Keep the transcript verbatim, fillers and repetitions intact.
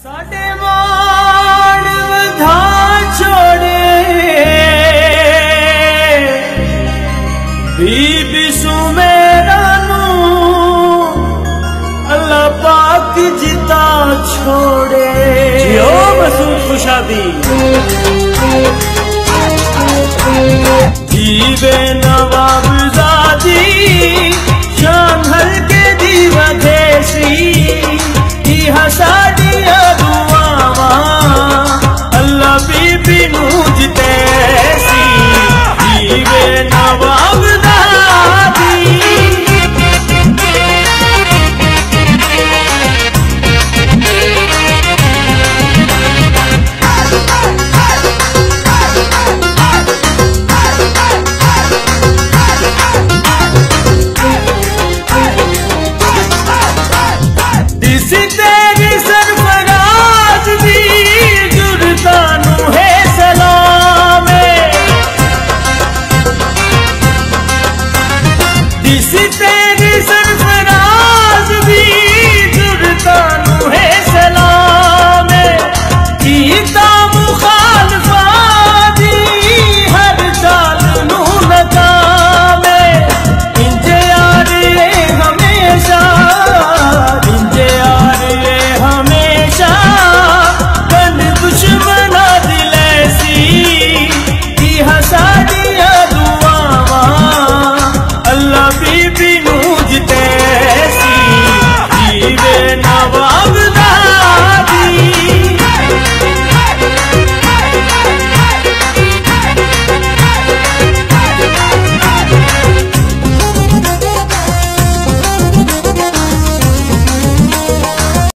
साडे मान वधा छोड़े बीबी सुमेरा नू अल्लाह पाक जिता छोड़े। जियो मसूद खुशादी जीवे नवाब ज़ादी शान हल्के दी वधेसी की हसादिया दुआवा अल्लाह बीबी नू जितेसी। जीवे